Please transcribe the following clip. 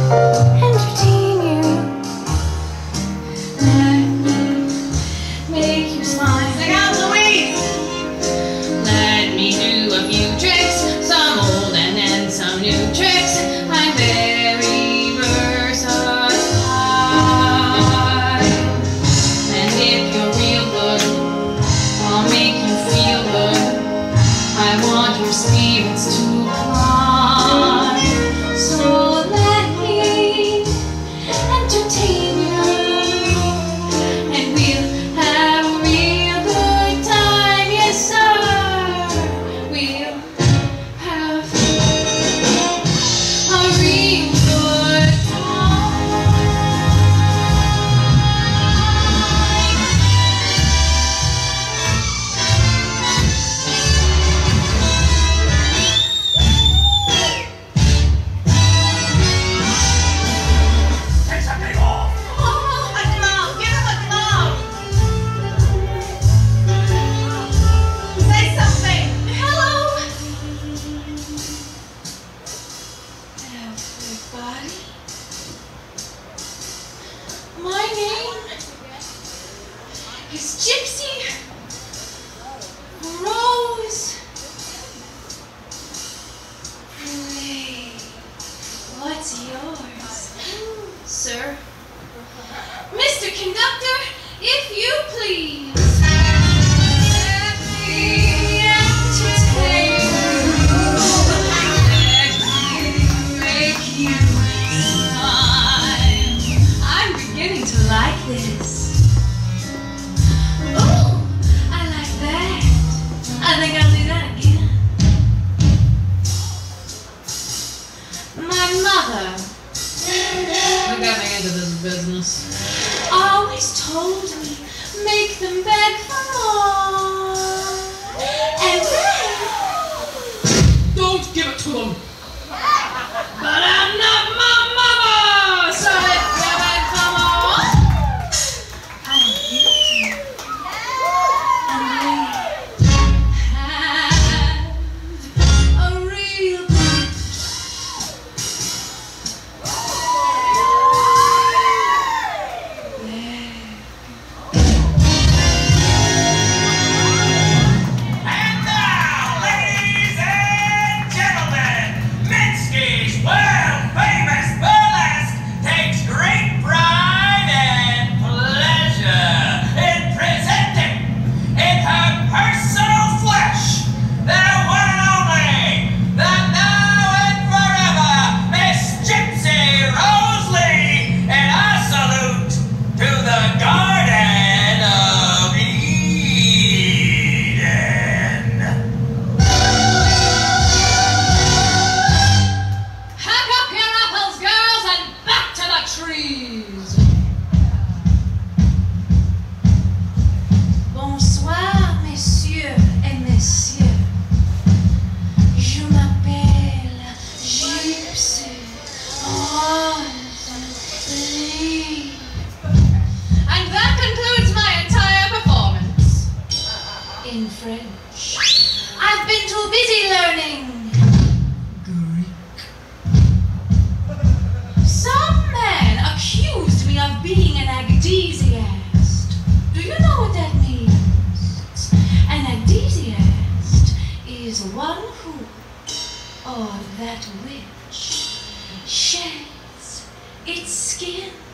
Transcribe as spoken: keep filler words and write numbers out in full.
entertain you. Let me make you smile. Sing out, Louise! Let me do a few tricks, some old and then some new tricks. I'm very versatile. And if you're real good, I'll make you feel good. I want your spirits to climb. So let me entertain you, and we'll have a real good time. Yes, sir, we'll have a real good time. Take something off. Oh, a glove! Give him a glove! Say something! Hello, everybody. My name is Gypsy Rose. Ray. What's yours, sir? Mister Conductor, if you please. Let me entertain you. Let me make you smile. I'm beginning to like this. Ooh, I like that. I think I'll do that again. My mother What got me into this business? always told me, make them beg for more. And then, Don't give it to them! But I'm not my mama! So if you beg for more, I give it to you. And we have a real good And now, ladies and gentlemen, Minsky's world-famous burlesque takes great pride and pleasure in presenting in her personal flesh the one and only, the now and forever Miss Gypsy Rose Lee, and a salute to the Garden of Eden. Pack up your apples, girls, and back to the trees. Bonsoir, messieurs et messieurs. Je m'appelle Gypsy Rose Lee. And that concludes my entire performance. In French. I've been too busy learning Some men accused me of being an agdesiast. Do you know what that means? An agdesiast is one who, or that which, sheds its skin